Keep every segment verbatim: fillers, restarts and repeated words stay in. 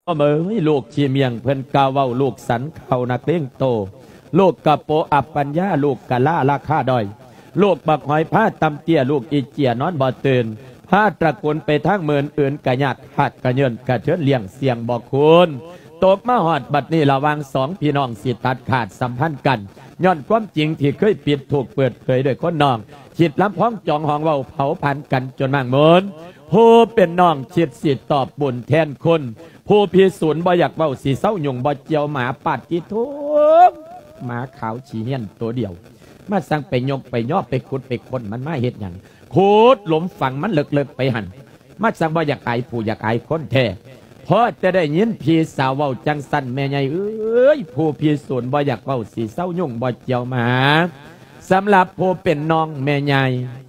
เมื่อลูกชีเมียงเพิ่นกาเว้าลูกสันเขานักเลี้ยงโตลูกกะโปอับปัญญาลูกกะล่าราคาดอยลูกบักหอยผ้าตำเตี้ยลูกอีเจียนอนบ่ตื่นผ้าตระกูลไปทางเมือนอื่นกะยากหัดกะเยินกะเชิญเลี้ยงเสียงบอกคุณตกมาหอดบัดนี้ระวังสองพี่น้องสิตัดขาดสัมพันธ์กันย้อนความจริงที่เคยปิดถูกเปิดเผยโดยคนน้องฉิดลำพ้องจองห้องเว้าเผาพันกันจนมั่งเหมือนผู้เป็นน้องฉิดสิตอบบุญแทนคนผู้พิสูจน์บ่อยากเว้าสีเศร้าหยุ่งบ่เจียวหมาปัดกี่ทุกหมาขาวฉีเนียนตัวเดียวมาสั่งไปยกไปย่อไปขุดไปคนมันมาเห็ดอย่างขุดหลุมฝังมันเลิกๆไปหันมาสั่งบ่อยากอายผู้อยากอายคนแท้พอจะได้ยินพี่สาวเว้าจังสันแม่ใหญ่เอ้ยผู้พิสูจน์บ่อยากเว้าสีเศร้าหยุ่งบ่เจียวหมาสำหรับผู้เป็นน้องแม่ใหญ่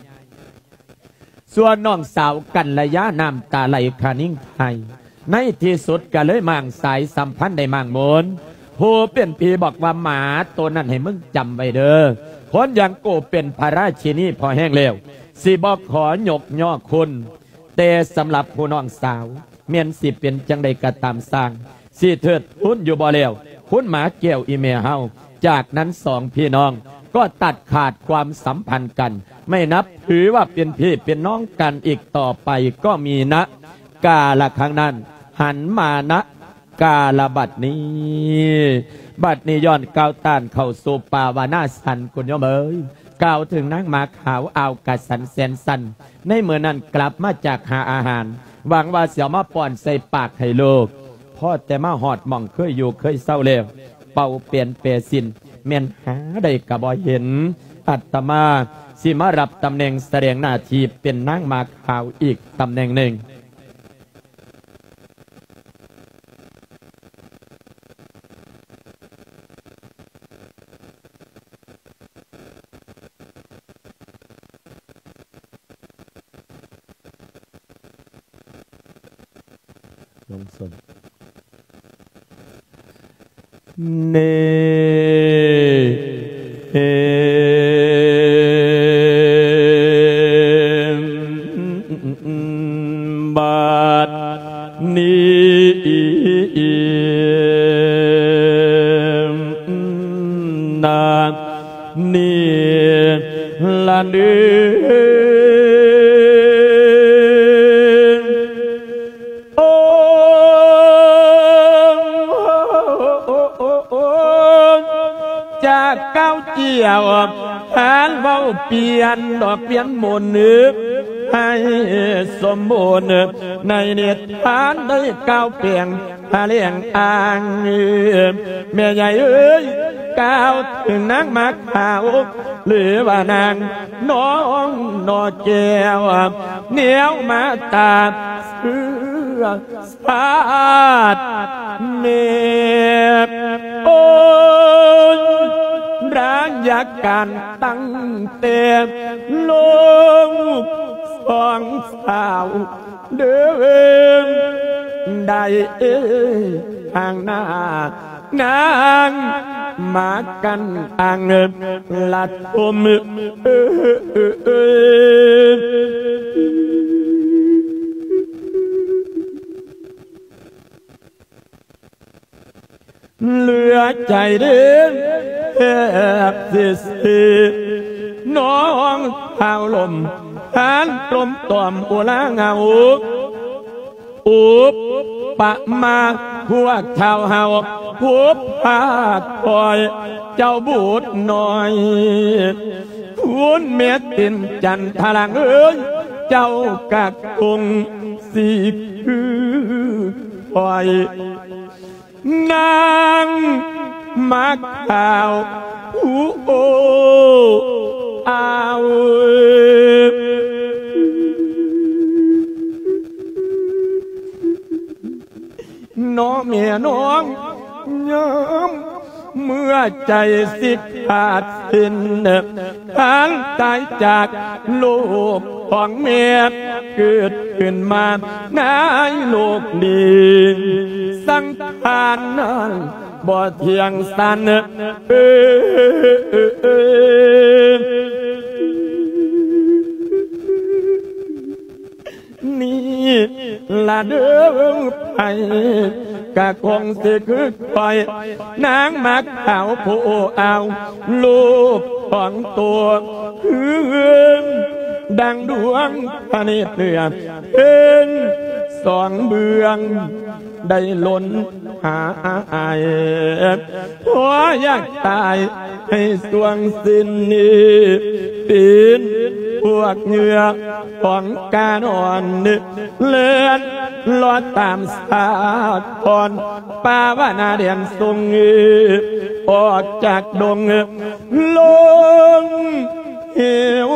ส่วนน้องสาวกันระยะน้ำตาไหลคานิ่งไทยในที่สุดก็เลยมั่งสายสัมพันธ์ได้มั่งมนผู้เป็นพี่บอกว่าหมาตัวนั้นให้มึงจำไว้เด้อคนอย่างโกเป็นพระราชินีพอแห้งเร็วสิบอกขอหยกย่อคุณแต่สำหรับผู้น้องสาวเมียนสิเป็นจังใดกระตามสร้างสิเถิดคุณอยู่บ่แล้วคุณหมาเกี่ยวอีเมเฮาจากนั้นสองพี่น้องก็ตัดขาดความสัมพันธ์กันไม่นับถือว่าเป็นพี่เป็นน้องกันอีกต่อไปก็มีนะกาละครั้งนั้นหันมานะกาละบัดนี้บัดนี้ย้อนก้าวต้านเข้าสู่ป่าวานาสันคุณโยมเอ๋ยกล่าวถึงนางหมาขาวเอากระสันแสนสันในเมื่อนั้นกลับมาจากหาอาหารหวังว่าเสียวมาป้อนใส่ปากให้โลกพ่อแต่มาหอดมองเคยอยู่เคยเศร้าเลวเป่าเปลี่ยนเปสินเมียนหาได้กระบอเห็นอัตมาสิมารับตำแหน่งแสดงหน้าที่เป็นนางหมาขาวอีกตำแหน่งหนึ่งลงสนเนบัดนี้นานี้ละเนื้จากเก้าเจียวหานเบาเปลี่ยนดอกเปลี่ยนมนนึกให้สมบูรณ์ในเนตรฐานได้ก้าวเปลี่ยนหาเลี้ยงอ่างแม่ใหญ่เอ้ยก้าวถึงนางมักขาวหรือว่านางน้องนอแก้วเหนียวมาตาเสือสาดเนบโอ้ร้างอยากการตั้งเต็มลงสองสาวเดิมได้ทางหน้านางมากันอ่างเงินลัดอมเหลือใจเดิมแอบสิสิน้องเท้าลมหันกลมตอมอุลาเงาอุบปะมาพวกชาวเฮาผูบพาดปล่อยเจ้าบูดหน่อยหุนเม็ดตินจันทลังเอ้ยเจ้ากักคงสีคือปล่อยนางมักข่าวผู้โอเอาน้องเมียน้องย้ำเมื่อใจสิทขาดสิ้นทางตายจากโลกของเมียเกิดขึ้นมาในโลกนี้สังขารนั้นบ่เที่ยงสันเออนี่ละเดิมไปกะคงสิคือคอยนางมักเอาผู้เอาลูกของตัวคือดังดวงพระเนตรเลือดเป็นสองเบืองได้ล้นหาอายหัวอยากตายให้สวงสิ้นนี้ปีนพวกเหงื่อของการอ่อนเลื่อนลอดตามสาทรป่าวนาเดียนทรงออกจากดงลงเหว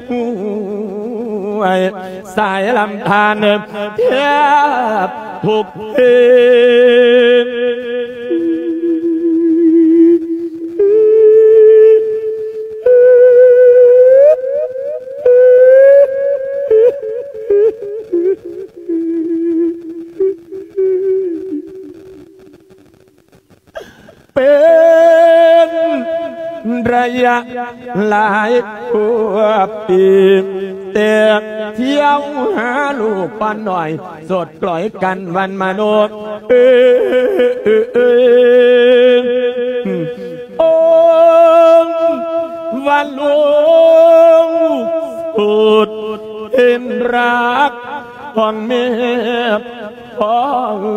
สายลำธารเทียบทุกเพเป็นระยะหลายปีแต่เที่ยวหาลูกปันหน่อยสดกล่อยกันวันมโนเออวันลูกสุดเห็นรักของแม่พ่อ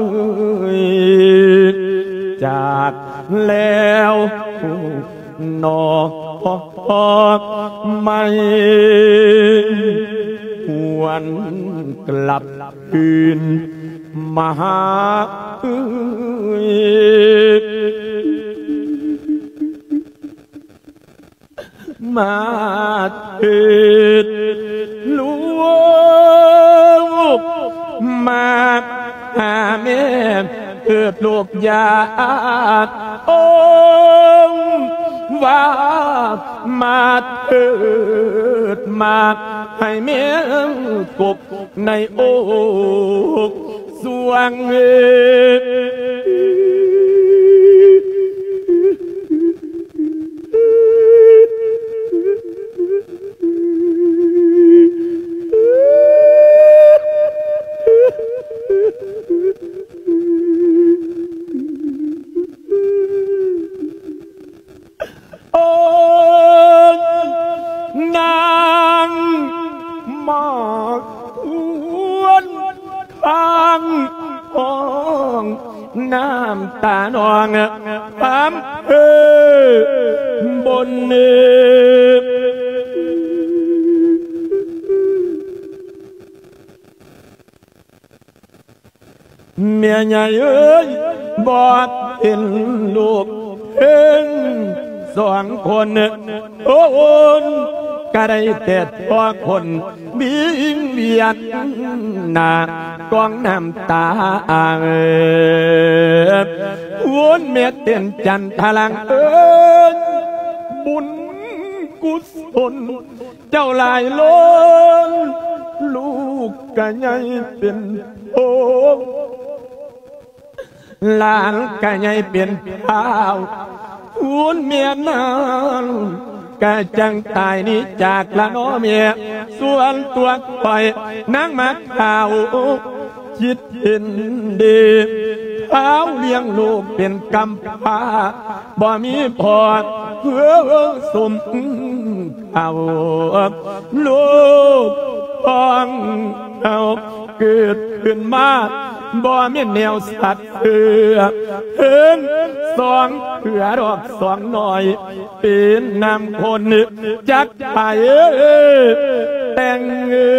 จากแล้วนอกไม่หวนกลับคืนมาหามาเถิดลูกมาหาแม่เกิดลูกยาองว่ามาเถิดมาให้เมียกบในอกสวงนางมากทวนข้างห้องน้ำตานองพามเอ่บนเนื้อเมียใหญ่เอ้ยบอดเห็นลูกเห็นสองคนโอ้นก็ได้แต่พอคนบิงเบียดหน้ากองน้ำตาวนเม็ดเต้นจันทลังเอิญบุญกุศลเจ้าลายล้นลูกกะใหญ่เป็นโอหลานกะใหญ่เป็นเท้าหุ่นเมียนั้นกะจังตายนี้จากละน้อเมียส่วนตัวคอยนั่งมักข่าวคิดเห็นดีเท้าเลี้ยงลูกเป็นกำพร้าบ่มีพอเพื่อสมเอาลูกพ้องเอาเกิดขึ้นมาบ่มีแนวสัตว์เถื่อเห็นสองเถื่อดอกสองหน่อยเป็นนำคนจักไปแต่ง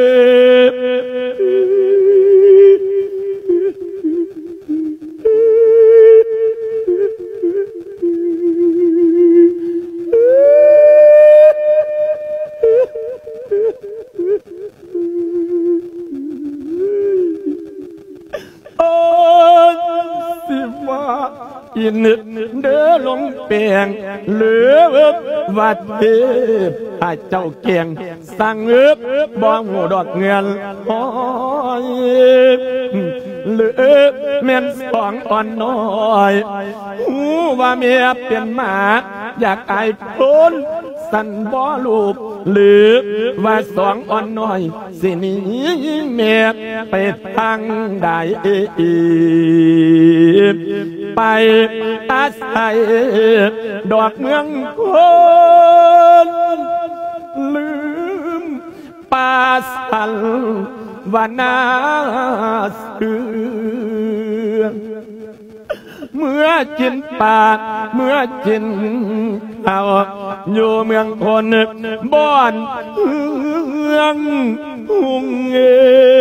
อินเดินลงเปียงเหลือวัดเทพพระเจ้าเกียงสั่งเอบบ้องหูดอกเงินหอยเหลือเมียนสองอ่อนน้อยหูว่าเมียเป็นหมาอยากไอ้คนสั่นบ่ลูกหรือว่าสองอ่อนน้อยสิหนีแม่ไปทางใดไปอาศัยดอกเมืองคนลืมป่าสันวนาเสือเมื่อกินปากเมื่อกินข้าวอยู่เมืองคนบ่อนเมืองหุงเอ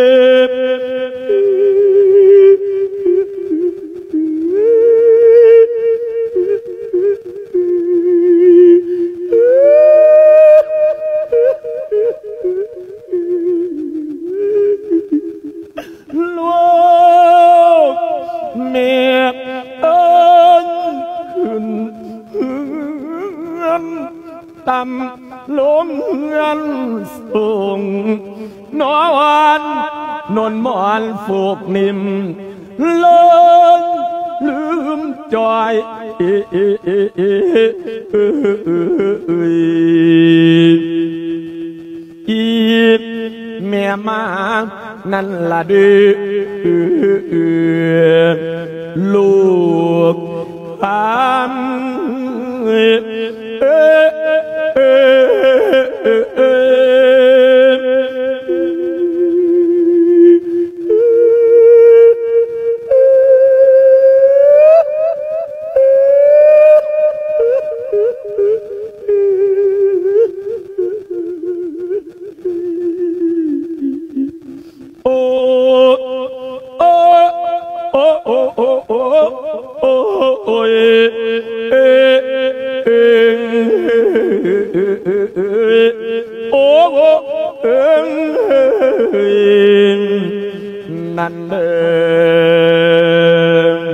ลูกเมียเอิญขึ้นเฮือนต่ำลงเฮือนสูงนอนนอนหมอนฝูกนิ่มเลินลืมจอยอีแม่มานั่นละดื้อลูกทำเอนั่นเดิม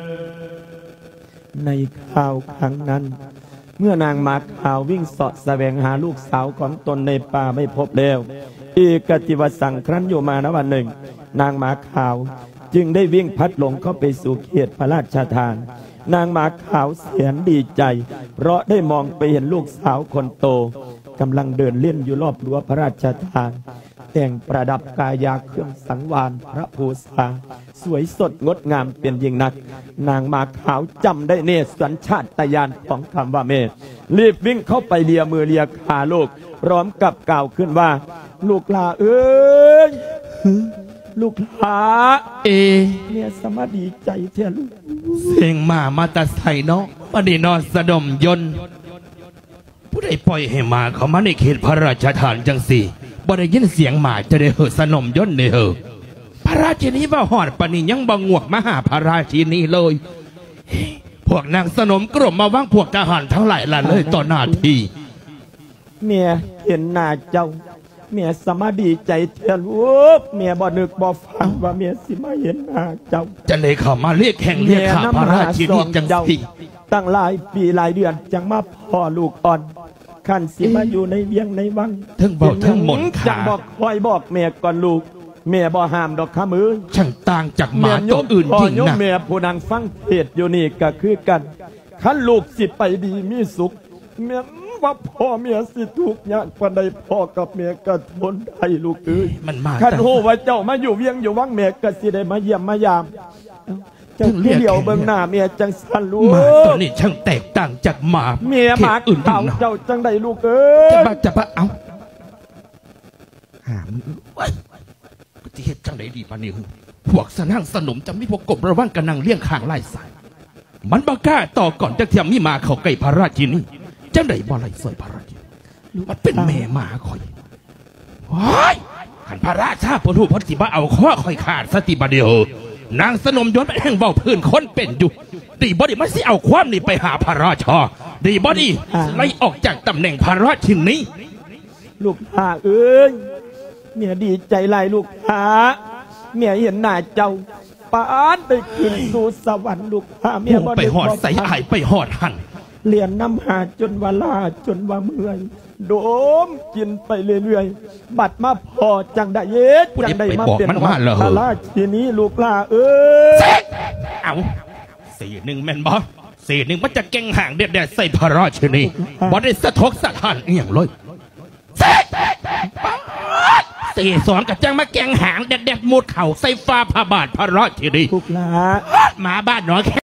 ในข่าวครั้งนั้นเมื่อนางมาข่าววิ่งเสาะแสวงหาลูกสาวของตนในป่าไม่พบแล้วอีกติวสังครั้นอยู่มาณวันหนึ่งนางมาข่าวจึงได้วิ่งพัดหลงเข้าไปสู่เขตพระราชทานนางมาข่าวเสียนดีใจเพราะได้มองไปเห็นลูกสาวคนโตกำลังเดินเล่นอยู่รอบรั้วพระราชทานแต่งประดับกายาเครื่องสังวานพระภูษาสวยสดงดงามเป็นยิ่งนักนางมาขาวจำได้เนตรสัญชาตญาณของคำว่าเมธรีบวิ่งเข้าไปเลียมือเลียขาลูกพร้อมกับกล่าวขึ้นว่าลูกลาเอ้ยลูกหาเอเนี่ยสมาดีใจเท่าลูกเสียงมามาตัดใส่เนาะปฏินอสะดมยนผู้ใดปล่อยให้มาเขามาในเขตพระราชทานจังสี่บ่ได้ยินเสียงหมาจะได้เหอะสนมยนเนี่ยเหอะพระราชินีบ่หอดปนิยังบังงวกมาหาพระราชินีเลยพวกนางสนมกลุ่มมาว่างพวกทหารทั้งหลายละเลยต่อหน้าที่เมียเห็นหน้าเจ้าเมียสมาดีใจเท่าลูกเมียบ่นึกบ่ฝันว่าเมียสิมาเห็นหน้าเจ้าจะเลยเข้ามาเรียกแข่งเรียกข้าพระราชินีจังสี่ตั้งหลายปีหลายเดือนจังมาพ่อลูกอ่อนขันสิมาอยู่ในเวียงในวังทั้งบอกทั้งหมดจังบอกคอยบอกเมียก่อนลูกเมียบ่ห้ามดอกข้ามือช่างต่างจากหมาตัวอื่นจริงนะเมียผู้นางฟังเทศอยู่นี่ก็คือกันขันลูกสิไปดีมีสุขเมียว่าพ่อเมียสิทุกข์ยากปานใดพ่อกับเมียก็ทนได้ลูกเอ้ยมันมาขันโหว่าเจ้ามาอยู่เวียงอยู่วังเมียก็สิได้มาเยี่ยมมายามจังเดียวเบิ่งหน้าเมียจังสันลูกหมาตัวนี้ช่างแตกต่างจากหมาเมียหมาอื่นเจ้าจังได้ลูกเอ้ยจะมาจะมาเอาหามปฏิเหตุจังไดดีปานิวพวกสนั่งสนมจะไม่พวกกบระว่างกระนังเลี้ยงข้างไล่สายมันบ้ากล้าต่อก่อนจะเทียมมีมาเขาไก่พระราชินีจังไดบ่ไล่สวยพระราชินีมันเป็นแม่หมาคอยว้ายขันพระราชาพระทูตพระติบ้าเอาข้อคอยขาดสติบาเดียวนางสนมย้อนไปแห่งเบาพื้นคนเป็นอยู่ดีบอดีมันสิเอาความนี่ไปหาพระราชาดีบอดีไล่ออกจากตำแหน่งพระราชินีลูกหาเอ้ยเมียดีใจไล่ลูกหาเมียเห็นหน้าเจ้าปานไปขึ้นสู่สวรรค์ลูกหาเมียบ่ได้ไปหอดใส่อายไปหอดหันเรียนน้ำหาจนว่าลาจนว่าเมื่อยโดมกินไปเรื่อยๆบัดมาพอจังได้เย็ดจังได้มาเป็นพระราชินีลูกลาเอ้ยเอาสี่หนึ่งแมนบอสสี่หนึ่งมันจะเก่งห่างเด็ดๆใส่พระราชินีบอได้สะทกสะท้านเอียงเลยตีสองกับจังมาแกงหางแดดๆมุดเข่าใส่ฟ้าพระบาทพระราชทีดีทุกลาหมาบ้านหนองแค่